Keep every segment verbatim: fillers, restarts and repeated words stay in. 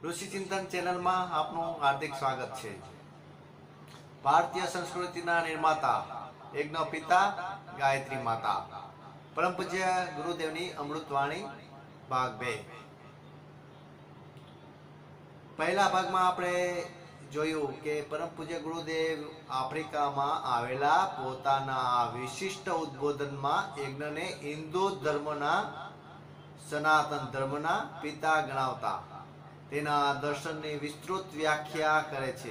ઋષિ ચિંતન ચેનલમાં આપનું હાર્દિક સ્વાગત છે। ભારતીય સંસ્કૃતિના નિર્માતા યજ્ઞ પિતા ગાયત્રી માતા પરમ પૂજ્ય ગુરુદેવની અમૃતવાણી ભાગ બે। પહેલા ભાગમાં આપણે જોયું કે પરમ પૂજ્ય ગુરુદેવ આફ્રિકામાં આવેલા પોતાના વિશિષ્ટ ઉદ્બોધનમાં યજ્ઞને હિન્દુ ધર્મના સનાતન ધર્મના પિતા ગણાવતા તેના દર્શનની વિસ્તૃત વ્યાખ્યા કરે છે।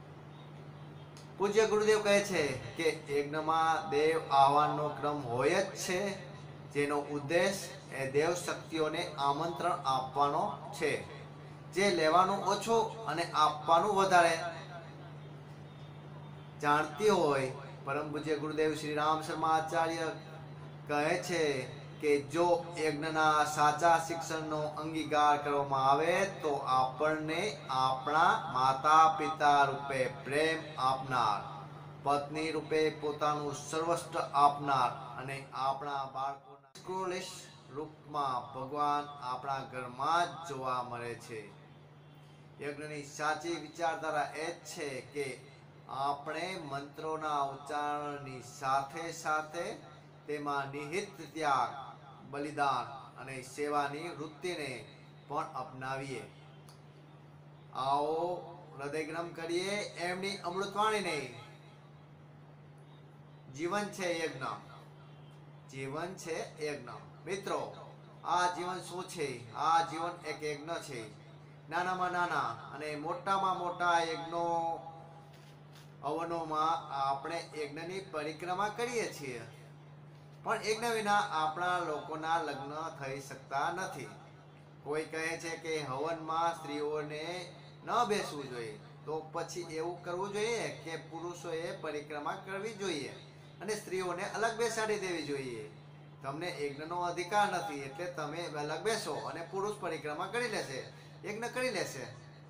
પૂજ્ય ગુરુદેવ કહે છે કે યજ્ઞમાં દેવ આહવાનનો ક્રમ હોય જ છે, જેનો ઉદ્દેશ એ દેવ શક્તિઓને આમંત્રણ આપવાનો છે, જે લેવાનું ઓછું અને આપવાનું વધારે જાણતી હોય। પરમ પૂજ્ય ગુરુદેવ શ્રી રામ શર્મા આચાર્ય કહે છે કે જો યજ્ઞના સાચા શિક્ષણનો અંગીકાર કરવામાં આવે તો આપણને આપણા માતા પિતા રૂપે પ્રેમ આપનાર, પત્ની રૂપે પોતાનું સર્વસ્વ આપનાર અને આપણા બાળકોના નિષ્કૃલિશ રૂપમાં ભગવાન આપણા ઘરમાં જ જોવા મળે છે। યજ્ઞની સાચી વિચારધારા એ જ છે કે આપણે મંત્રોના ઉચ્ચારણની સાથે સાથે તેમાં નિહિત ત્યાગ, બલિદાન અને સેવાની વૃત્તિને પણ અપનાવીએ। આવો હૃદયગ્રમ કરીએ એમની અમૃતવાણીને। જીવન છે યજ્ઞ, જીવન છે યજ્ઞ। મિત્રો, આ જીવન શું છે? આ જીવન એક યજ્ઞ છે। નાનામાં નાના અને મોટામાં મોટા યજ્ઞો હવનોમાં આપણે યજ્ઞની પરિક્રમા કરીએ છીએ, પણ યજ્ઞ વિના આપણા લોકોના લગ્ન થઈ શકતા નથી। કોઈ કહે છે કે હવનમાં સ્ત્રીઓને ન બેસવું જોઈએ, તો પછી એવું કરવું જોઈએ કે પુરુષોએ પરિક્રમા કરવી જોઈએ અને સ્ત્રીઓને અલગ બેસાડી દેવી જોઈએ। તમને યજ્ઞનો અધિકાર નથી, એટલે તમે અલગ બેસો અને પુરુષ પરિક્રમા કરી લેશે, યજ્ઞ કરી લેશે।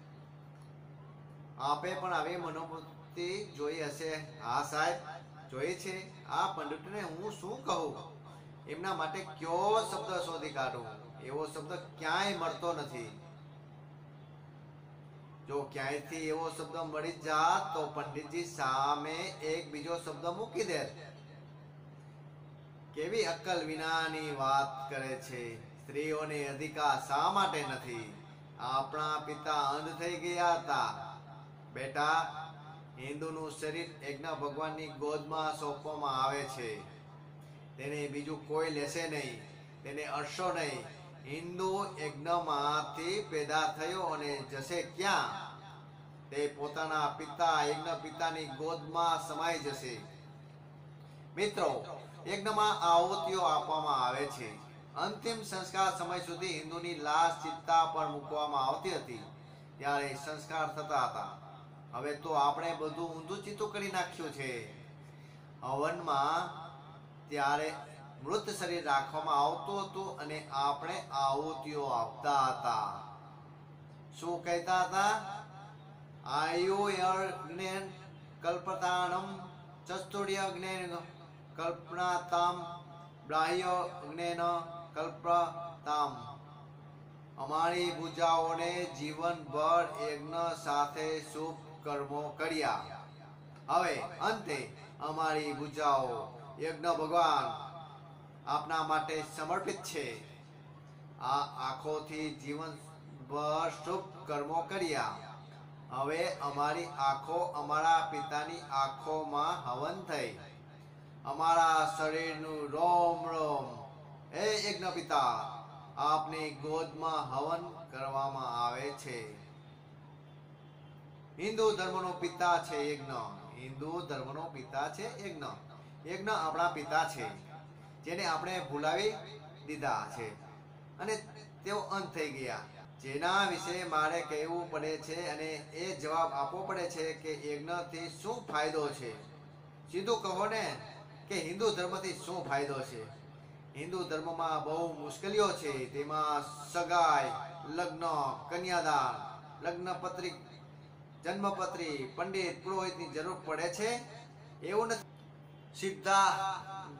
આપે પણ આવી મનોવૃત્તિ જોઈ હશે। હા સાહેબ, જોઈ છે। આ પંડિતને હું શું કહું? એમના માટે કયો શબ્દ શોધી કાઢું? એવો શબ્દ ક્યાંય મળતો નથી। જો ક્યાંયથી એવો શબ્દ મળી જાત તો પંડિતજી સામે એક બીજો શબ્દ મૂકી દે। કેવી અક્કલ વિનાની વાત કરે છે। સ્ત્રીઓને અધિકાર શા માટે નથી? આપણા પિતા અંધ થઈ ગયા હતા। બેટા, હિન્દુનું શરીર યજ્ઞ ભગવાનની ગોદમાં સોંપવામાં આવે છે, તેને બીજું કોઈ લેશે નહીં, તેને અડશો નહીં। હિન્દુ યજ્ઞમાંથી પેદા થયો અને જશે ક્યાં? તે પોતાના પિતા યજ્ઞ પિતાની ગોદમાં સમાઈ જશે। મિત્રો, યજ્ઞમાં આહુતિઓ આપવામાં આવે છે। અંતિમ સંસ્કાર સમય સુધી હિન્દુની લાશ ચિત્તા પર મૂકવામાં આવતી હતી, ત્યારે સંસ્કાર થતા હતા। હવે તો આપણે બધું ઊંધું ચિત્તું કરી નાખ્યું છે। હવનમાં ત્યારે મૃત શરીર રાખવામાં આવતું હતું અને આપણે આહુતિઓ આપતા હતા। શું કહેતા હતા? આયુ યજ્ઞેન કલ્પતાનમ ચતુર્ય જ્ઞેન કલ્પનાતામ બ્રાહ્ય જ્ઞેન કલ્પતામ। અમારી ભૂજાઓને જીવનભર યજ્ઞ સાથે શુભ કર્મો કર્યા, હવે અંતે અમારી ભૂજાઓ યજ્ઞ ભગવાન આપના માટે સમર્પિત છે। આ આંખોથી જીવનભર શુભ કર્મો કર્યા, હવે અમારી આંખો અમારા પિતાની આંખોમાં હવન થઈ। અમારા શરીરનું રોમ રોમ હે યજ્ઞ પિતા, આપની ગોદમાં હવન કરવામાં આવે છે। હિન્દુ ધર્મનો પિતા છે યજ્ઞ। હિન્દુ ધર્મનો પિતા છે યજ્ઞ। યજ્ઞ આપણા પિતા છે, જેને આપણે ભૂલાવી દીધા છે અને તેઓ અંત થઈ ગયા, જેના વિશે મારે કહેવું પડે છે અને એ જવાબ આપવો પડે છે કે યજ્ઞથી શું ફાયદો છે। સીધું કહો ને કે હિન્દુ ધર્મથી શું ફાયદો છે? હિન્દુ ધર્મમાં બહુ મુશ્કેલીઓ છે। તેમાં સગાઈ, લગ્ન, કન્યાદાન, લગ્ન પત્રિક, જન્મપત્રી, પંડિત, પુરોહિતની જરૂર પડે છે એવું નથી। સીધા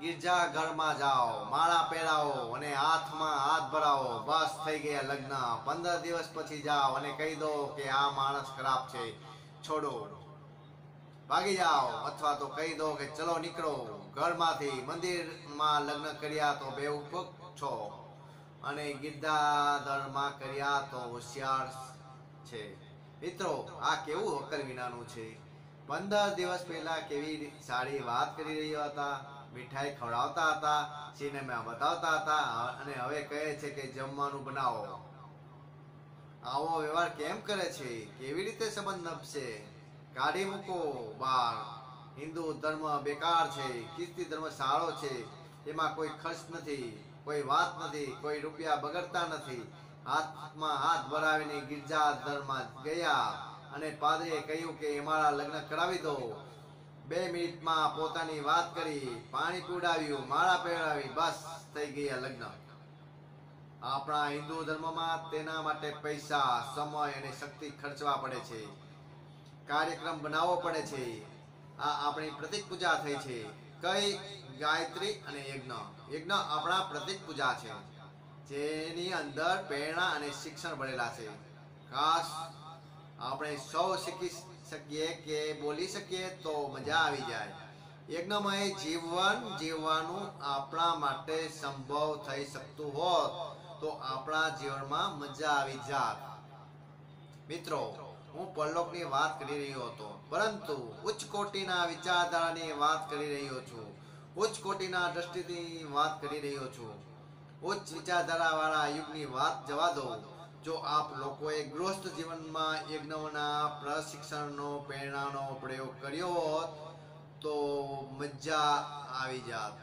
ગિરજા ઘરમાં જાઓ, માળા પહેરાવો અને હાથમાં હાથ ભરાવો, બસ થઈ ગયા લગ્ન. પંદર દિવસ પછી જાઓ અને કહી દો કે આ માણસ ખરાબ છે, છોડો, ભાગી જાઓ. અથવા તો કહી દો કે ચલો નીકળો ઘરમાંથી. મંદિરમાં લગ્ન કર્યા તો બેવકૂફ છો અને ગિરજાદરમાં કર્યા તો હોશિયાર છે. મિત્રો, આ કેવું અક્કલ વિનાનું છે. પંદર દિવસ પહેલા કેવી સારી વાત કરી રહ્યા હતા, મીઠાઈ ખવડાવતા હતા, સિનેમા બતાવતા હતા અને હવે કહે છે કે જમવાનું બનાવો. આવો વ્યવહાર કેમ કરે છે? કેવી રીતે સંબંધ નભશે? કાઢી મૂકો બહાર. હિન્દુ ધર્મ બેકાર છે, ખ્રિસ્તી ધર્મ સારો છે. એમાં કોઈ ખર્ચ નથી, કોઈ વાત નથી, કોઈ રૂપિયા બગડતા નથી. હાથમાં હાથ ભરાવીને ગિરજા ધર્મમાં ગયા અને પાદરીએ કહ્યું કે અમારા લગ્ન કરાવી દો. બે મિનિટમાં પોતાની વાત કરી, પાણી પીવડાવ્યું, માળા પહેરાવી, બસ થઈ ગયા લગ્ન. આપણા હિન્દુ ધર્મમાં તેના માટે પૈસા, સમય અને શક્તિ ખર્ચવા પડે છે, કાર્યક્રમ બનાવવો પડે છે. આ આપણી પ્રતિક પૂજા થઈ છે. કઈ? ગાયત્રી અને યજ્ઞ. યજ્ઞ આપણા પ્રતિક પૂજા છે, જેની અંદર પ્રેરણા અને શિક્ષણ ભરેલા છે. ખાસ આપણે સૌ શીખી શકીએ કે બોલી શકીએ તો મજા આવી જાય. યજ્ઞમય જીવન જીવવાનું આપણા માટે સંભવ થઈ શકતું હોત તો આપણા જીવનમાં મજા આવી જાત. મિત્રો, હું પરલોકની વાત કરી રહ્યો હતો, પરંતુ ઉચ્ચ કોટીના વિચારધારાની વાત કરી રહ્યો છું. ઉચ્ચ કોટીના દ્રષ્ટિની વાત કરી રહ્યો છું. ઉચ્ચ વિચારધારા વાળા યુગની વાત જવા દો. જો આપ લોકોએ ગૃહસ્થ જીવનમાં યજ્ઞના પ્રશિક્ષણનો, પ્રેરણાનો પ્રયોગ કર્યો હોત તો મજા આવી જાત.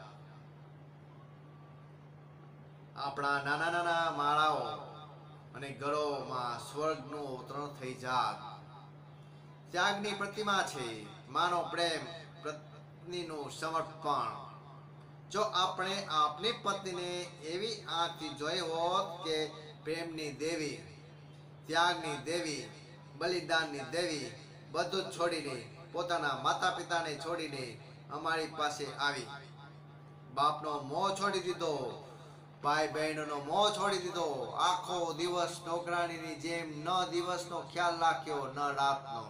આપણા નાના નાના માળાઓ અને ઘરોમાં સ્વર્ગનું અવતરણ થઈ જાત. ત્યાગની પ્રતિમા છે, માનો પ્રેમ, પત્નીનું સમર્પણ. જો આપણે આપણી પત્નીને એવી આંખથી જોઈ હોત કે પ્રેમની દેવી, ત્યાગની દેવી, બલિદાનની દેવી, બધું જ છોડીને, પોતાના માતા પિતાને છોડીને અમારી પાસે આવી, બાપનો મોહ છોડી દીધો, ભાઈ બહેનોનો મોહ છોડી દીધો, આખો દિવસ નોકરાણીની જેમ ન દિવસનો ખ્યાલ રાખ્યો, ન રાતનો,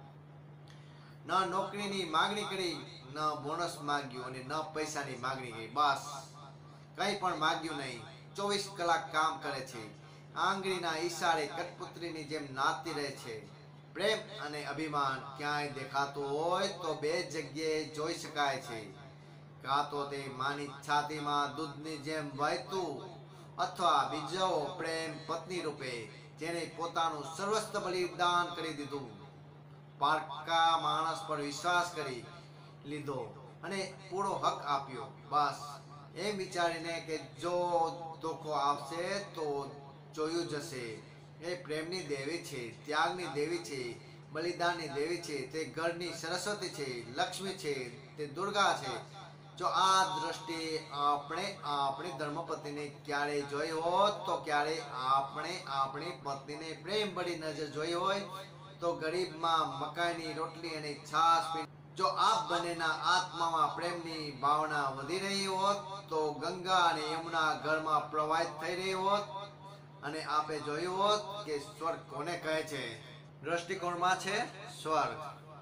ન નોકરીની માગણી કરી, ન બોનસ માંગ્યું અને ન પૈસાની માગણી કરી. બસ કંઈ પણ માગ્યું નહીં. ચોવીસ કલાક કામ કરે છે, આંગળીના ઈશારે કઠપુત્રીની જેમ નાચતી રહે છે. પ્રેમ અને અભિમાન ક્યાંય દેખાતું હોય તો બે જગ્યાએ જોઈ શકાય છે. કાં તો તે માની છાતીમાં દૂધની જેમ વહેતું, અથવા બીજો પ્રેમ પત્ની રૂપે, જેને પોતાનું સર્વસ્વ બલિદાન કરી દીધું, પારકા માણસ પર વિશ્વાસ કરી લીધો અને પૂરો હક આપ્યો. બસ એમ વિચારીને કે જો ધોખો આવશે તો જોયું જશે. એ પ્રેમની દેવી છે, ત્યાગની દેવી છે, બલિદાનની દેવી છે. તે ઘરની સરસ્વતી છે, લક્ષ્મી છે, તે દુર્ગા છે. જો આ દ્રષ્ટિએ આપણે આપણી ધર્મપત્નીને ક્યારે જોઈ હોત તો ક્યારે આપણે આપણી પત્નીને પ્રેમ ભરી નજર જોઈ હોય તો ગરીબમાં મકાઈની રોટલી અને છાશ પી. જો આપ બંનેના આત્મામાં પ્રેમની ભાવના વધી રહી હોત તો ગંગા અને યમુના ઘરમાં પ્રવાહિત થઈ રહી હોત અને આપે જોયું હોત કે સ્વર્ગ કોને કહે છે. દ્રષ્ટિકોણમાં છે સ્વર્ગ.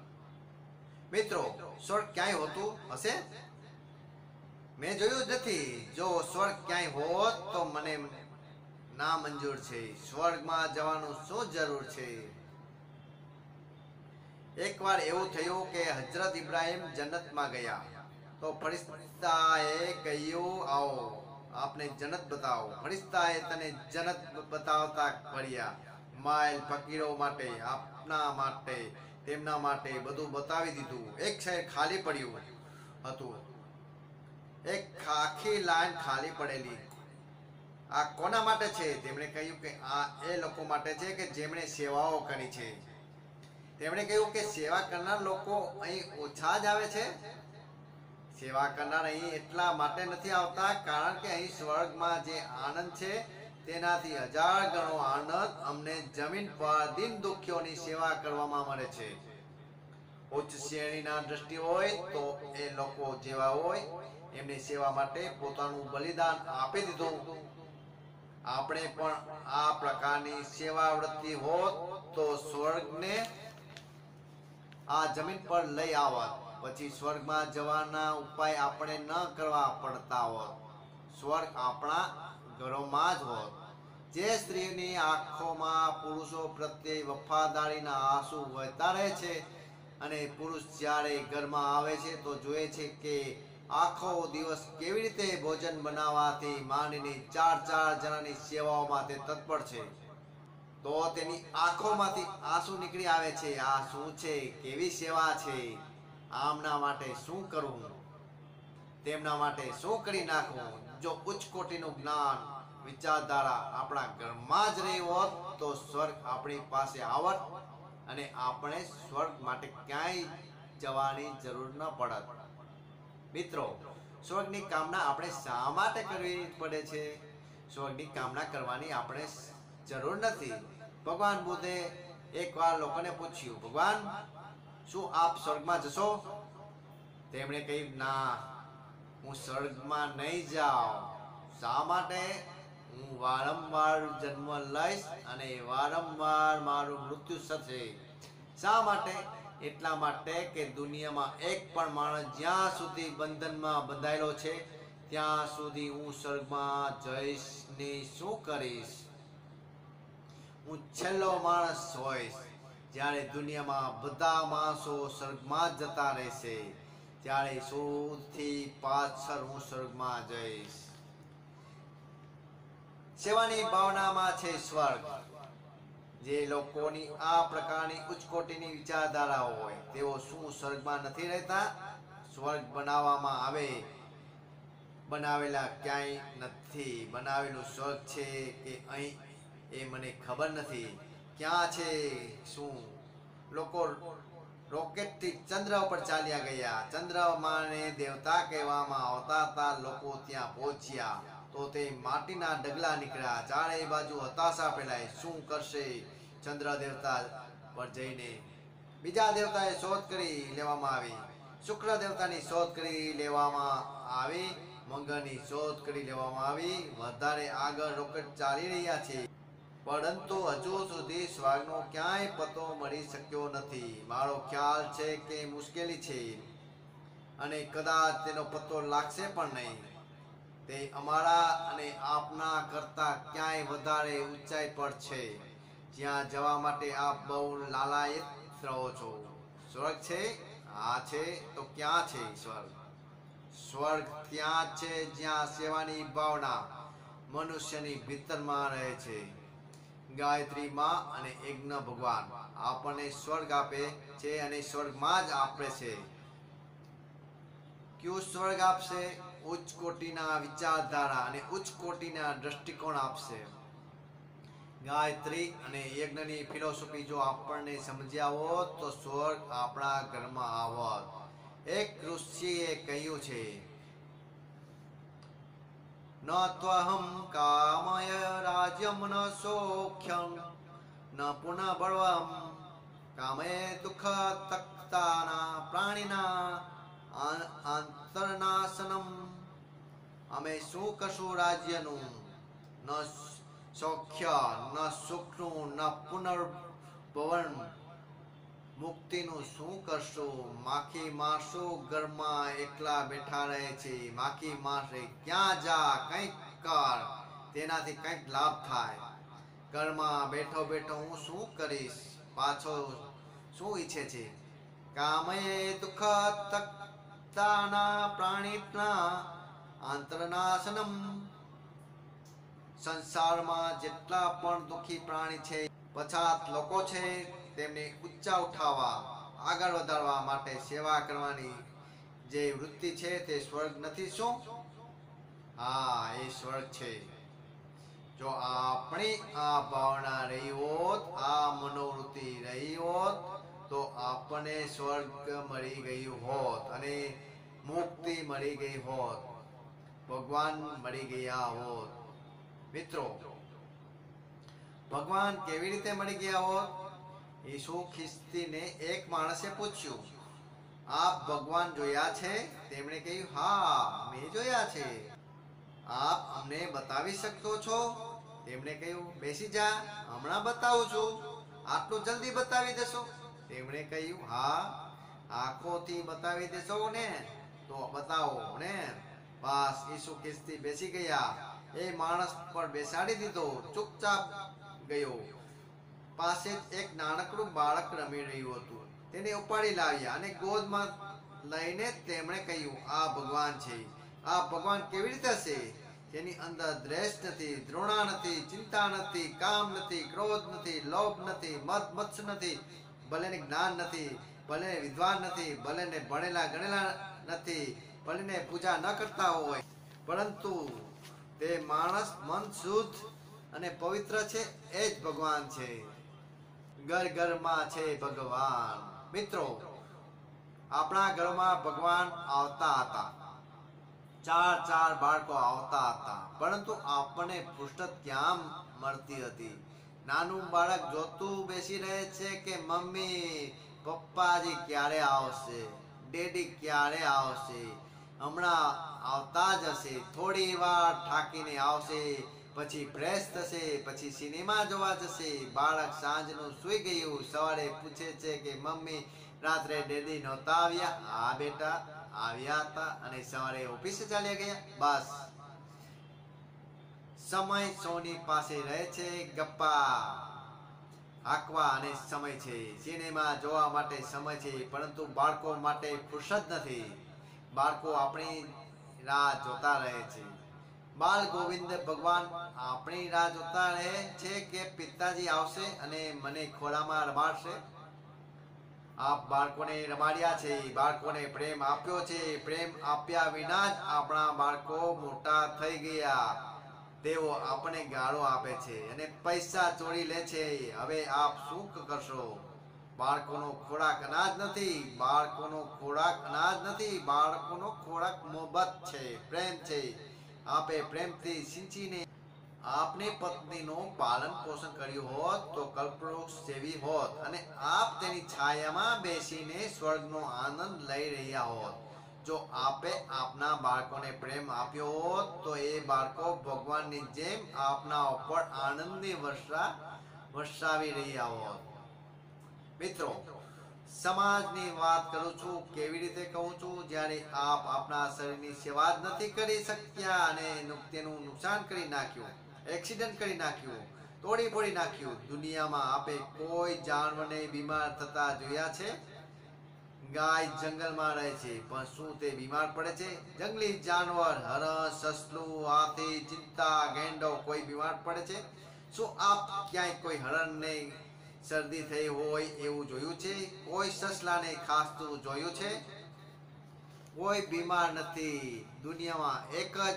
મિત્રો, સ્વર્ગ ક્યાંય હોતું હશે? મેં જોયું જ નથી. જો સ્વર્ગ ક્યાંય હોત તો મને ના મંજૂર છે. સ્વર્ગમાં જવાનું શું જરૂર છે? એકવાર એવું થયું કે હજરત ઇબ્રાહિમ જન્નતમાં ગયા તો ફરિશ્તાએ કહ્યું, આવો આપને જન્નત બતાવો. ફરિશ્તાએ તને જન્નત બતાવતા ફર્યા. માઇલ ફકીરો માટે, આપના માટે, તેમના માટે બધું બતાવી દીધું. એક શહેર ખાલી પડ્યું હતું, એક આખી લાઈન ખાલી પડેલી. આ કોના માટે છે? તેમણે કહ્યું કે આ એ લોકો માટે છે કે જેમણે સેવાઓ કરી છે. તેમણે કહ્યું કે સેવા કરનાર લોકો અહીં ઓછા જ આવે છે. સેવા કરનાર અહીં એટલા માટે નથી આવતા કારણ કે અહીં સ્વર્ગમાં જે આનંદ છે તેનાથી હજાર ગણો આનંદ અમને જમીન પર દિન દુખ્યોની સેવા કરવામાં મળે છે. ઉચ્ચ શ્રેણીના દ્રષ્ટિ હોય તો એ લોકો જેવા હોય એમની સેવા માટે પોતાનું બલિદાન આપી દીધું. આપણે પણ આ પ્રકારની સેવા વૃત્તિ હોત તો સ્વર્ગને આ જમીન પર લઈ આવત. પછી સ્વર્ગમાં જવાના ઉપાય આપણે ન કરવા પડતા હોત. સ્વર્ગ આપણા ઘરોમાં જ હોત. જે સ્ત્રીની આંખોમાં પુરુષો પ્રત્યે વફાદારીના આંસુ વહેતા રહે છે અને પુરુષ જ્યારે ઘરમાં આવે છે તો જોએ છે કે આખો દિવસ કેવી રીતે ભોજન બનાવવાથી માંડીને ચાર ચાર જણાની સેવાઓમાં તે તત્પર છે, તો તેની આંખોમાંથી આંસુ નીકળી આવે છે. આ શું છે? કેવી સેવા છે? આમના માટે શું કરવું? તેમના માટે શું કરી નાખવું? જો ઉચ્ચ કોટીનું જ્ઞાન વિચારધારા આપણા ઘરમાં જ રહી હોત તો સ્વર્ગ આપણી પાસે આવત અને આપણે સ્વર્ગ માટે ક્યાંય જવાની જરૂર ન પડત. મિત્રો, સ્વર્ગની કામના આપણે શા માટે કરવી પડે છે? સ્વર્ગની કામના કરવાની આપણે જરૂર નથી. ભગવાન બુદ્ધે એકવાર લોકોને પૂછ્યું, ભગવાન, શું આપ સ્વર્ગમાં જશો? તેમણે કહ્યું, ના, હું સ્વર્ગમાં નહીં જાઉં. શા માટે? હું વારંવાર જન્મ લઈશ અને વારંવાર મારું મૃત્યુ થશે. શા માટે? એટલા માટે કે દુનિયામાં એક પણ માણસ જ્યાં સુધી બંધનમાં બંધાયેલો છે ત્યાં સુધી હું સ્વર્ગમાં જઈશ ને શું કરીશ? હું છેલ્લો માણસ હોઈશ. જ્યારે દુનિયામાં બધા માણસો સ્વર્ગમાં જ જતા રહેશે ત્યારે સૌથી પાછળ હું સ્વર્ગમાં જઈશ. સેવાની ભાવનામાં છે સ્વર્ગ. જે લોકોની આ પ્રકારની ઉચ્ચ કોટીની વિચારધારા હોય તેઓ શું સ્વર્ગમાં નથી રહેતા? સ્વર્ગ બનાવવામાં આવે બનાવેલા ક્યાંય નથી. બનાવેલું સ્વર્ગ છે કે અહીં એ મને ખબર નથી. ક્યાં છે? શું લોકો રોકેટથી ચંદ્ર ઉપર ચાલ્યા ગયા? ચંદ્રમાને દેવતા કહેવામાં આવતા હતા. લોકો ત્યાં પહોંચ્યા તો તે માટીના ડગલા નીકળ્યા. ચારે બાજુ હતાશા ફેલાય. શું કરશે ચંદ્ર દેવતા પર જઈને? બીજા દેવતાએ શોધ કરી લેવામાં આવી. શુક્ર દેવતાની શોધ કરી લેવામાં આવી. મંગળની શોધ કરી લેવામાં આવી. વધારે આગળ રોકેટ ચાલી રહ્યા છે, પરંતુ હજુ સુધી સ્વર્ગનો ક્યાંય પતો મળી શક્યો નથી. મારો ખ્યાલ છે કે મુશ્કેલી છે અને કદાચ તેનો પતો લાગશે પણ નહીં. તે અમારા અને આપના કરતા ક્યાંય વધારે ઊંચાઈ પર છે, જ્યાં જવા માટે આપ બહુ લાલાયિત રહો છો. સ્વર્ગ છે? હા છે. તો ક્યાં છે સ્વર્ગ? સ્વર્ગ ત્યાં છે જ્યાં સેવાની ભાવના મનુષ્યની ભીતરમાં રહે છે. ગાયત્રી માં અને યજ્ઞ ભગવાન આપણને સ્વર્ગ આપે છે અને સ્વર્ગમાં જ આપે છે. ક્યું સ્વર્ગ આપશે? ઉચ્ચ કોટીના વિચારધારા અને ઉચ્ચ કોટીના દ્રષ્ટિકોણ આપશે. ગાયત્રી અને યજ્ઞની ફિલોસોફી જો આપણને સમજ્યા હોત તો સ્વર્ગ આપણા ઘરમાં આવત. એક ઋષિએ કહ્યું છે, ન ત્વહમ કામય રાજ્યમ ન સૌખ્યમ ન પુનઃ બળવમ કામય દુઃખ તક્તાના પ્રાણીના આંતરનાશનમ. અમે શું કરશું રાજ્યનું, ન સૌખ્ય, ન સુખનું, ન પુનર્ભવન, મુક્તિનું શું કરશું? માખી માણસો ઘરમાં એકલા બેઠા રહે છે. માખી માણસે ક્યાં જા, કંઈક કર, તેનાથી કંઈક લાભ થાય. ઘરમાં બેઠો બેઠો હું શું કરીશ? પાછો શું ઈચ્છે છે? કામયે દુઃખ તક્તાના પ્રાણીના આંતરનાશનમ. સંસારમાં જેટલા પણ દુઃખી પ્રાણી છે, પછાત લોકો છે, તેમને ઊંચા ઉઠાવવા, આગળ વધારવા માટે સેવા કરવાની જે વૃત્તિ છે તે સ્વર્ગ નથી શું? હા, એ સ્વર્ગ છે. જો આપણી આ ભાવના રહી હોત, આ મનોવૃત્તિ રહી હોત તો આપણને સ્વર્ગ મળી ગયું હોત અને મુક્તિ મળી ગઈ હોત, ભગવાન મળી ગયા હોત. મિત્રો, ભગવાન કેવી રીતે મળી ગયા હોત? ઈસુ ખ્રિસ્તીને એક માણસે પૂછ્યું, આપ ભગવાન જોયા છે? તેમણે કહ્યું, હા, મેં જોયા છે. આપ અમને બતાવી શકો છો? તેમણે કહ્યું, બેસી જા, હમણાં બતાવું છું. આટલું જલ્દી બતાવી દેશો? તેમણે કહ્યું, હા, આંખોથી બતાવી દેશો ને? તો બતાવો ને. બસ ઈસુ ખ્રિસ્તી બેસી ગયા. એ માણસ પર બેસાડી દીધો, ચૂપચાપ ગયો. પાસે એક નાનકડું બાળક રમી રહ્યું હતું. તેને ઉપાડી લાવ્યા અને ગોદમાં લઈને તેમણે કહ્યું, આ ભગવાન છે. આ ભગવાન કેવી રીતે હશે? તેની અંદર દ્વેષ નથી, દ્રોણા નથી, ચિંતા નથી, કામ નથી, ક્રોધ નથી, લોભ નથી, મત મત્સ્ય નથી, ભલે ને જ્ઞાન નથી, ભલે વિદ્વાન નથી, ભલે ને ભણેલા ગણેલા નથી, ભલે ને પૂજા ન કરતા હોય, પરંતુ તે માણસ મન શુદ્ધ અને પવિત્ર છે. એ જ ભગવાન છે. ઘર ઘરમાં છે ભગવાન. મિત્રો, આપણા ઘરમાં ભગવાન આવતા હતા. ચાર ચાર બાળકો આવતા હતા, પરંતુ આપણને ફુરસત ક્યાં મળતી હતી? નાનું બાળક જોતું બેસી રહે છે કે મમ્મી પપ્પાજી ક્યારે આવશે, ડેડી ક્યારે આવશે, હમણાં આવતા જ હશે, થોડી વાર થાકીને આવશે, પછી ફ્રેશ થશે, પછી સિનેમા જોવા જશે. બાળક સાંજનું સૂઈ ગયું, સવારે પૂછે છે કે મમ્મી રાત્રે ડેડી નહોતા આવ્યા? હા બેટા, આવ્યા હતા અને સવારે ઓફિસે ચાલ્યા ગયા. બસ સમય સોની પાસે રહે છે. ગપ્પા હાંકવા અને સમય છે, સિનેમા જોવા માટે સમય છે, પરંતુ બાળકો માટે ફુરસત નથી. બાળકો આપણી રાહ જોતા રહે છે. બાલ ગોવિંદ ભગવાન આપણી રાહ જોતા રહે છે કે પિતાજી આવશે અને મને ખોળામાં રમાડશે. આપ બાળકોને રમાડ્યા છે, બાળકોને પ્રેમ આપ્યો છે. પ્રેમ આપ્યા વિના જ આપણા બાળકો મોટા થઈ ગયા. તેઓ આપણને ગાળો આપે છે અને પૈસા ચોરી લે છે. હવે આપ શું કરશો? બાળકોનો ખોરાક અનાજ નથી, બાળકોનો ખોરાક અનાજ નથી, બાળકોનો ખોરાક મોહબ્બત છે, પ્રેમ છે. આપે પ્રેમથી સિંચીને આપની પત્નીનું પાલન પોષણ કર્યું હોત તો કલ્પવૃક્ષ જેવી હોત અને આપ તેની છાયામાં બેસીને સ્વર્ગનો આનંદ લઈ રહ્યા હોત. જો આપે આપના બાળકોને પ્રેમ આપ્યો હોત તો એ બાળકો ભગવાનની જેમ આપના ઉપર આનંદની વર્ષા વરસાવી રહ્યા હોત. મિત્રો, સમાજની વાત કરું છું. કેવી રીતે કહું છું? જ્યારે આપ આપના શરીરની સેવા જ નથી કરી શક્યા અને તેનું નુકસાન કરી નાખ્યું, એક્સિડન્ટ કરી નાખ્યું, તોડી ફોડી નાખ્યું. દુનિયામાં આપે કોઈ જાનવરને બીમાર થતા જોયા છે? ગાય જંગલમાં રહે છે, પણ શું તે બીમાર પડે છે? જંગલી જાનવર, હરણ, સસલું, હાથી, ચિત્તા, ગેંડો, કોઈ બીમાર પડે છે? શું આપ ક્યાંય કોઈ હરણને શરદી થઈ હોય એવું જોયું છે? કોઈ સસલાને ખાસતું જોયું છે? કોઈ બીમાર નથી. દુનિયામાં એક જ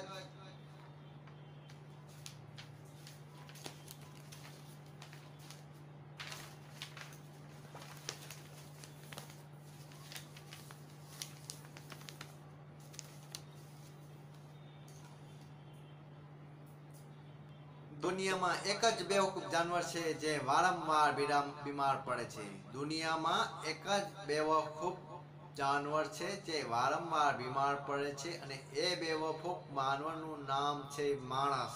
દુનિયામાં એક જ બેવકૂફ જાનવર છે જે વારંવાર બીમાર પડે છે. દુનિયામાં એક જ બેવકૂફ જાનવર છે જે વારંવાર બીમાર પડે છે અને એ બેવકૂફ માનવનું નામ છે માણસ.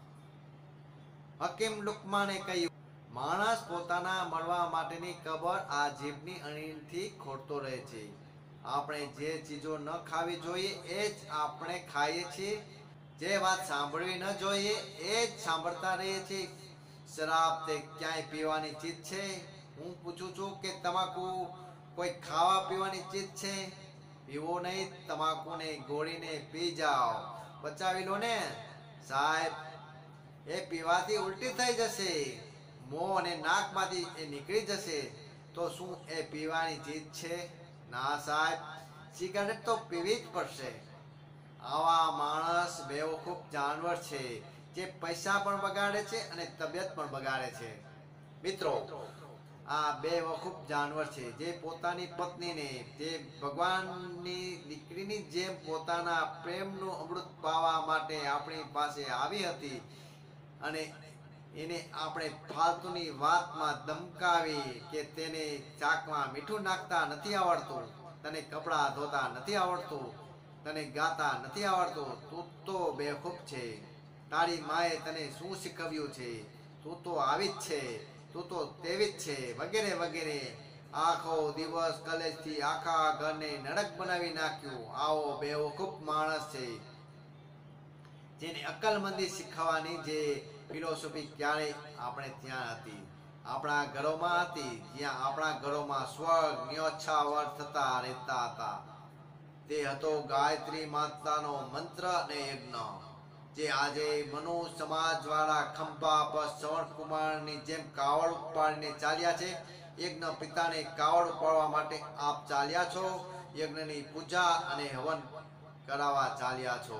હકીમ લુકમાને કહ્યું, માણસ પોતાના મળવા માટેની કબર આ જીભની અણીથી ખોરતો રહે છે. આપણે જે ચીજો ન ખાવી જોઈએ એ જ આપણે ખાઈએ છીએ. જે વાત સાંભળવી ન જોઈએ એ જ સાંભળતા રહીએ છીએ. શરાબ તે ક્યાંય પીવાની ચીજ છે? હું પૂછું છું કે તમાકુ કોઈ ખાવા પીવાની ચીજ છે? પીવો નહીં. તમાકુને ગોળીને પી જાઓ, બચાવી લો ને સાહેબ. એ પીવાથી ઉલટી થઈ જશે, મોં અને નાકમાંથી એ નીકળી જશે. તો શું એ પીવાની ચીજ છે? ના સાહેબ, સિગારેટ તો પીવી જ પડશે. આવા માણસ બેવકૂફ જાનવર છે જે પૈસા પણ બગાડે છે અને તબિયત પણ બગાડે છે. મિત્રો, આ બેવકૂફ જાનવર છે જે પોતાની પત્નીને, જે ભગવાનની દીકરીની જેમ પોતાના પ્રેમનું અમૃત પાવા માટે આપણી પાસે આવી હતી અને એને આપણે ફાલતુની વાતમાં ધમકાવી કે તેને ચાકમાં મીઠું નાખતા નથી આવડતું, તને કપડાં ધોતા નથી આવડતું, તને ગાતા નથી આવડતું, તું તો બેવકૂફ છે, તારી માએ તને શું શીખવ્યું છે, તું તો આવી જ છે, તું તો તેવી જ છે, વગેરે વગેરે. આખો દિવસ કલેજથી આખા ઘરને નરક બનાવી નાખ્યું. આવો બેવકૂફ માણસ છે, જેને અક્કલમંદી શીખવવાની જે ફિલોસોફી ક્યારેય આપણે ત્યાં હતી, આપણા ઘરોમાં હતી, જ્યાં આપણા ઘરોમાં સ્વર્ગ ન્યોછાવર થતા રહેતા હતા. તે હતો ગાયત્રી માતાનો મંત્ર અને યજ્ઞ, જે આજે મનુ સમાજ વાળા ખંભા પર શ્રવણ કુમારની જેમ કાવડ ઉપાડીને ચાલ્યા છે. યજ્ઞ પિતાને કાવડ ઉપાડવા માટે આપ ચાલ્યા છો, યજ્ઞની પૂજા અને હવન કરાવવા ચાલ્યા છો.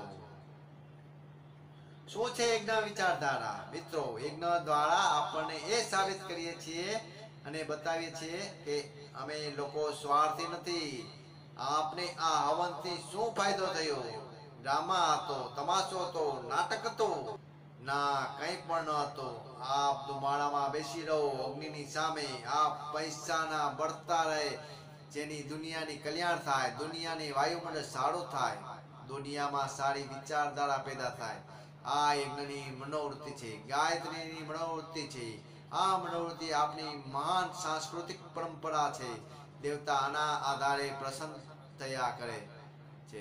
શું છે યજ્ઞ વિચારધારા? મિત્રો, યજ્ઞ દ્વારા આપણને એ સાબિત કરીએ છીએ અને બતાવીએ છીએ કે અમે લોકો સ્વાર્થી નથી. આપને આ હવનથી શું ફાયદો થયો? ડ્રામા હતો, તમાશો હતો, નાટક હતો? ના, કંઈ પણ ન હતો. આપ ધુમાડામાં બેસી રહો અગ્નિની સામે, આપ પૈસાના બળતા રહે, જેની દુનિયાની કલ્યાણ થાય, દુનિયાની વાયુમંડળ સારું થાય, દુનિયામાં સારી વિચારધારા પેદા થાય. આ યજ્ઞની મનોવૃત્તિ છે, ગાયત્રીની મનોવૃત્તિ છે. આ મનોવૃત્તિ આપની મહાન સાંસ્કૃતિક પરંપરા છે. દેવતા આના આધારે પ્રસન્ન થયા કરે છે.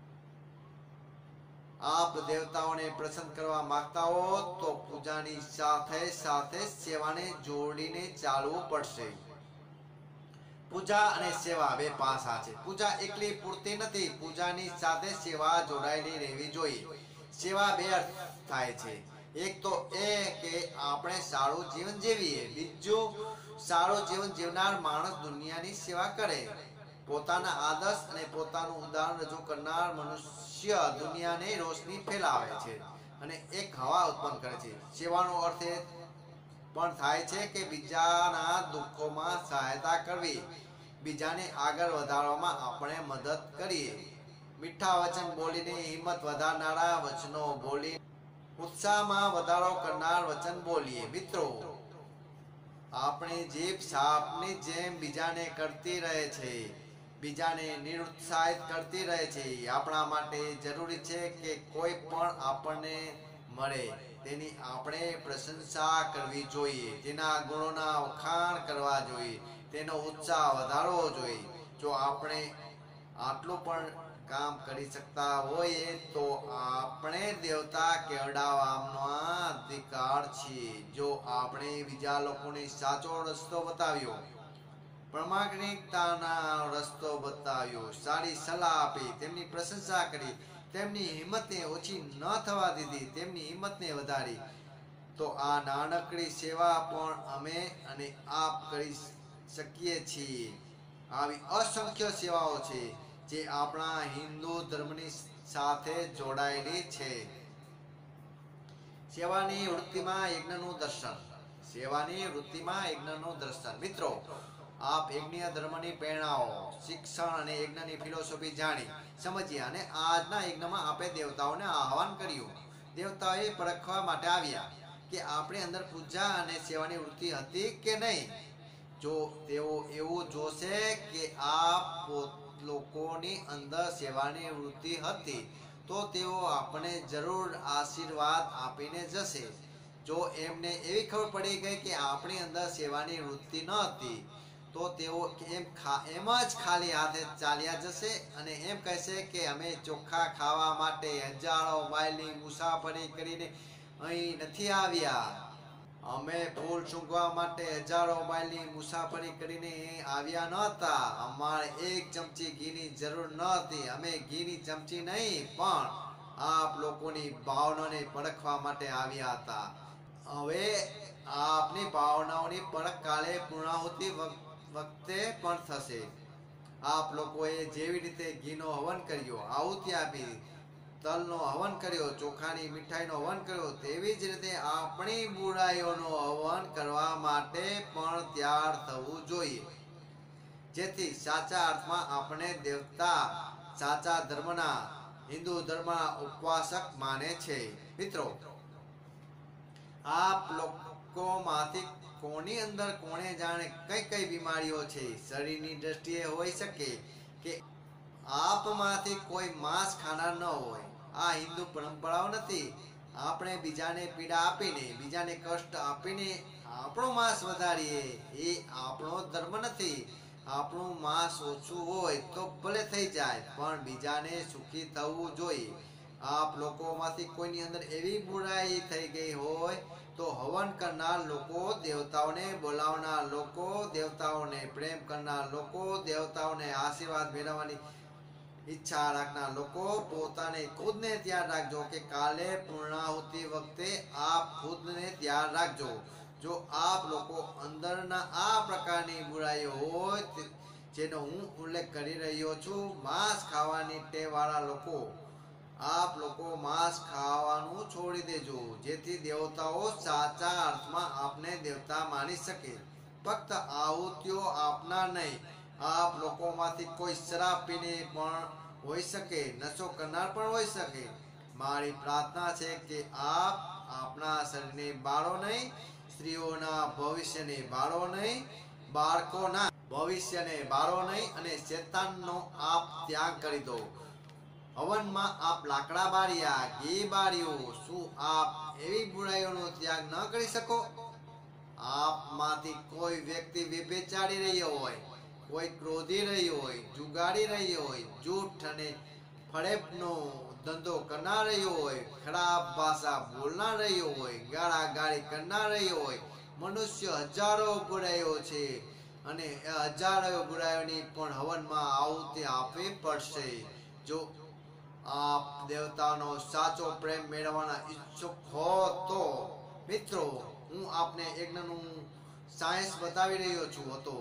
આપ દેવતાઓને પ્રસન્ન કરવા માંગતા હો તો પૂજાની સાથે સાથે સેવાને જોડીને ચાલવું પડશે. પૂજા અને સેવા બે પાસા છે. પૂજા એકલી પૂરતી નથી, પૂજાની સાથે સેવા જોડાયેલી રહેવી જોઈએ. સેવા બે અર્થ થાય છે. એક તો એ કે આપણે સારું જીવન જીવીએ, બીજું સારું જીવન જીવનાર માણસ દુનિયાની સેવા કરે. પોતાના આદર્શ અને પોતાનું ઉદાહરણ રજૂ કરનાર મનુષ્ય દુનિયાને રોશની ફેલાવે છે અને એક હવા ઉત્પન્ન કરે છે. સેવાનો અર્થ એ પણ થાય છે કે બીજાના દુઃખોમાં સહાયતા કરવી, બીજાને આગળ વધારવામાં આપણે મદદ કરીએ. મીઠા વચન બોલીને હિંમત વધારનારા વચનો બોલી ઉત્સાહમાં વધારો કરનાર વચન બોલીએ. મિત્રો, આપણી જીભ સાપની જેમ બીજાને કરતી રહે છે, બીજાને નિરુત્સાહિત કરતી રહે છે. આપણા માટે જરૂરી છે કે કોઈ પણ આપણને મળે તેની આપણે પ્રશંસા કરવી જોઈએ, તેના ગુણોના વખાણ કરવા જોઈએ, તેનો ઉત્સાહ વધારવો જોઈએ. જો આપણે આટલું પણ કામ કરી શકતા હોઈએ તો આપણે દેવતા કહેવાવાનો અધિકાર છીએ. જો આપણે બીજા લોકોને સાચો રસ્તો બતાવ્યો, પ્રામાણિકતાના રસ્તો બતાવ્યો, સારી સલાહ આપી, તેમની પ્રશંસા કરી, તેમની હિંમતને ઓછી ન થવા દીધી, તેમની હિંમતને વધારી, તો આ નાનકડી સેવા પણ અમે અને આપ કરી શકીએ છીએ. આવી અસંખ્ય સેવાઓ છે જે આપણા હિન્દુ ધર્મની સાથે જોડાયેલી છે. સેવાની વૃત્તિમાં યજ્ઞનું દર્શન. સેવાની વૃત્તિમાં યજ્ઞનું દર્શન. મિત્રો, આપ યજ્ઞ ધર્મની પ્રેરણાઓ, શિક્ષણ અને યજ્ઞની ફિલોસોફી જાણી સમજ્યા અને આજના યજ્ઞમાં આપે દેવતાઓને આહ્વાન કર્યું. દેવતાઓએ પરખવા માટે આવ્યા કે આપણી અંદર પૂજા અને સેવાની વૃત્તિ હતી કે નહીં. જો તેઓ એવું જોશે કે આ લોકોની અંદર સેવાની વૃત્તિ હતી તો તેઓ આપણને જરૂર આશીર્વાદ આપીને જશે. જો એમને એવી ખબર પડી ગઈ કે આપણી અંદર સેવાની વૃત્તિ ન હતી તો તેઓ એમ એમ જ ખાલી હાથે ચાલ્યા જશે અને એમ કહેશે કે અમે ચોખ્ખા ખાવા માટે હજારો માઇલની મુસાફરી કરીને અહીં નથી આવ્યા, અમે ફૂલ સૂંઘવા માટે હજારો માઇલની મુસાફરી કરીને આવ્યા નહોતા, અમારે એક ચમચી ઘીની જરૂર ન હતી, અમે ઘીની ચમચી નહીં પણ આપ લોકોની ભાવનાને પરખવા માટે આવ્યા હતા. હવે આપની ભાવનાઓની પરખ કાલે પૂર્ણાહુતિ વખતે પણ થશે. આપ લોકોએ જેવી રીતે ઘીનો હવન કર્યો, આહુતિ આપી, તલનો હવન કર્યો, ચોખાની મીઠાઈનો હવન કર્યો, તેવી જ રીતે આપણી બુરાઈઓનો હવન કરવા માટે પણ તૈયાર થવું જોઈએ, જેથી સાચા અર્થમાં આપણે દેવતા સાચા ધર્મના હિન્દુ ધર્મના ઉપવાસક માને છે. મિત્રો, આપ લોકોમાંથી કોની અંદર કોણે જાણે કઈ કઈ બીમારીઓ છે. શરીરની દ્રષ્ટિએ હોઈ શકે કે આપમાંથી કોઈ માંસ ખાનાર ન હોય. આ હિન્દુ પરંપરાઓ નથી. આપણે બીજાને પીડા આપીને, બીજાને કષ્ટ આપીને આપણું માંસ વધારીએ એ આપણો ધર્મ નથી. આપણું માંસ ઓછું હોય તો ભલે થઈ જાય, પણ બીજાને સુખી થવું જોઈએ. આપ લોકોમાંથી કોઈની અંદર એવી બુરાઈ થઈ ગઈ હોય તો હવન કરનાર લોકો, દેવતાઓને બોલાવનાર લોકો, દેવતાઓને પ્રેમ કરનાર લોકો, દેવતાઓને આશીર્વાદ મેળવવાની ઈચ્છા રાખનાર લોકો પોતાને ખુદને ધ્યાન રાખજો કે કાલે પૂર્ણાહુતિ વખતે આપ ખુદને ધ્યાન રાખજો. જો આપ લોકો અંદરના આ પ્રકારની બુરાઈઓ હોય જેનો હું ઉલ્લેખ કરી રહ્યો છું, માંસ ખાવાની ટેવ વાળા લોકો, આપ લોકો માંસ ખાવાનું છોડી દેજો, જેથી દેવતાઓ સાચા અર્થમાં આપને દેવતા માની શકે. ફક્ત આહુતિઓ આપનાર નહીં, આપ લોકોમાંથી કોઈ શરાબ પીને પણ હોઈ શકે, નશો કરનાર પણ હોઈ શકે. મારી પ્રાર્થના છે કે આપ આપણા શરીરને બાળો નહીં, સ્ત્રીઓના ભવિષ્યને બાળો નહીં, બાળકોના ભવિષ્યને બાળો નહીં અને શેતાનનો આપ ત્યાગ કરી દો. હવનમાં આપ લાકડા બાળ્યા, ઘી બાળ્યું, શું આપ એવી બુરાઈઓનો ત્યાગ ન કરી શકો? આપમાંથી કોઈ વ્યક્તિ વ્યભિચારી રહ્યો હોય, કોઈ ક્રોધી રહ્યો હોય, જુગાડી રહ્યો હોય, જૂઠ અને ફરેબનો ધંધો કરનાર રહ્યો હોય, ખરાબ ભાષા બોલનાર રહ્યો હોય, ગાળા ગાળી કરનાર રહ્યો હોય, મનુષ્ય હજારો બુરાઈઓ છે અને હજારો બુરાઈઓની પણ હવનમાં આહુતિ આપવી પડશે. જો આપ દેવતાનો સાચો પ્રેમ મેળવવાના ઈચ્છુક હો તો મિત્રો, હું આપને યજ્ઞનું સાયન્સ બતાવી રહ્યો છું હતો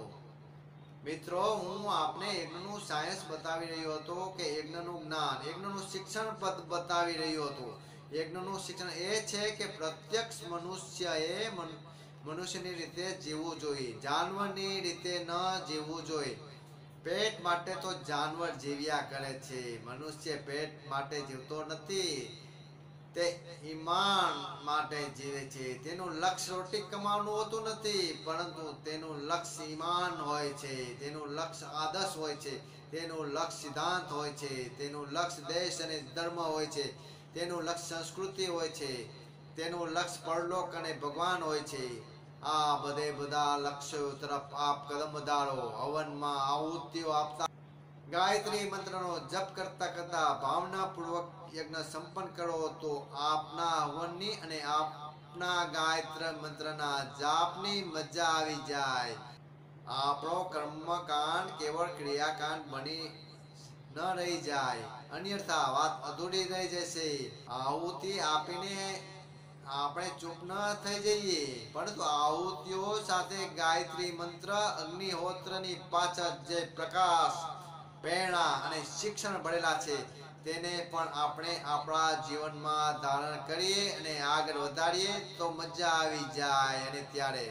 મિત્રો હું આપને યજ્ઞનું સાયન્સ બતાવી રહ્યો હતો કે યજ્ઞનું જ્ઞાન, યજ્ઞનું શિક્ષણ પદ બતાવી રહ્યો હતો. યજ્ઞનું શિક્ષણ એ છે કે પ્રત્યક્ષ મનુષ્યએ મનુષ્યની રીતે જીવવું જોઈએ, જાનવરની રીતે ન જીવવું જોઈએ. પેટ માટે તો જાનવર જીવ્યા કરે છે, મનુષ્ય પેટ માટે જીવતો નથી, તે ઈમાન માટે જીવે છે. તેનું લક્ષ્ય રોટી કમાવાનું હોતું નથી, પરંતુ તેનું લક્ષ્ય ઈમાન હોય છે, તેનું લક્ષ્ય આદર્શ હોય છે, તેનું લક્ષ્ય સિદ્ધાંત હોય છે, તેનું લક્ષ્ય દેશ અને ધર્મ હોય છે, તેનું લક્ષ્ય સંસ્કૃતિ હોય છે, તેનું લક્ષ્ય પરલોક અને ભગવાન હોય છે. આ બધે બધા લક્ષ્યો તરફ આપ કદમ વધારો. હવનમાં આહુતિઓ આપતા, ગાયત્રી મંત્રનો જપ કરતા કરતા ભાવનાપૂર્વક યજ્ઞ સંપન્ન કરો તો આપના હવનની અને આપના ગાયત્રી મંત્રના જાપની મજા આવી જાય. આપણો કર્મકાંડ કેવળ ક્રિયાકાંડ બની ન રહી જાય, અન્યથા વાત અધૂરી રહી જશે. આહુતિ આપીને આપણે ચૂપ ન થઈ જઈએ, પરંતુ આહુતિઓ સાથે ગાયત્રી મંત્ર, અગ્નિહોત્રની પાછળ જે પ્રકાશ, પ્રેરણા અને શિક્ષણ ભરેલા છે તેને પણ આપણે આપણા જીવનમાં ધારણ કરીએ અને આગળ વધારીએ તો મજા આવી જાય. અને ત્યારે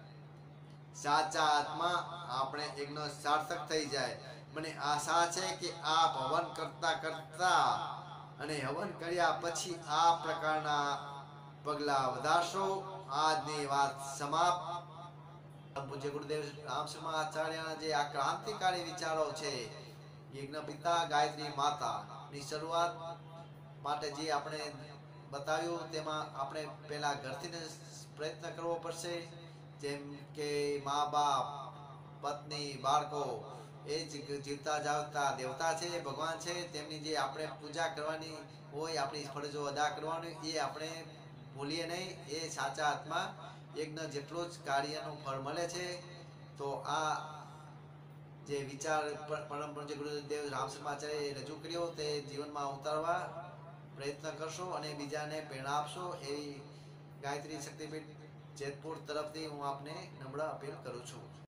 સાચા આત્મા આપણે યજ્ઞ સાર્થક થઈ જાય. મને આશા છે કે આપ હવન કરતા કરતા અને હવન કર્યા પછી આ પ્રકારના પગલા વધારશો. આજની વાત સમાપ્ત. પૂજ્ય ગુરુદેવ રામ શર્મા આચાર્યના જે આ ક્રાંતિકારી વિચારો છે, યજ્ઞ પિતા ગાયત્રી માતા ની શરૂઆત માટે જે આપણે બતાવ્યું, તેમાં આપણે પહેલા ઘરથી પ્રયત્ન કરવો પડશે. જેમ કે મા બાપ, પત્ની, બાળકો એ જ જીવતા જાગતા દેવતા છે, ભગવાન છે, તેમની જે આપણે પૂજા કરવાની હોય, આપણી ફરજો અદા કરવાની, એ આપણે ભૂલીએ નહીં. એ સાચા આત્મા યજ્ઞ જેટલું જ કાર્યનું ફળ મળે છે. તો આ જે વિચાર પરમ પૂજ્ય ગુરુદેવ રામ શર્માચાર્યએ રજૂ કર્યો તે જીવનમાં ઉતારવા પ્રયત્ન કરશો અને બીજાને પ્રેરણા આપશો, એવી ગાયત્રી શક્તિપીઠ જેતપુર તરફથી હું આપને નમ્ર અપીલ કરું છું.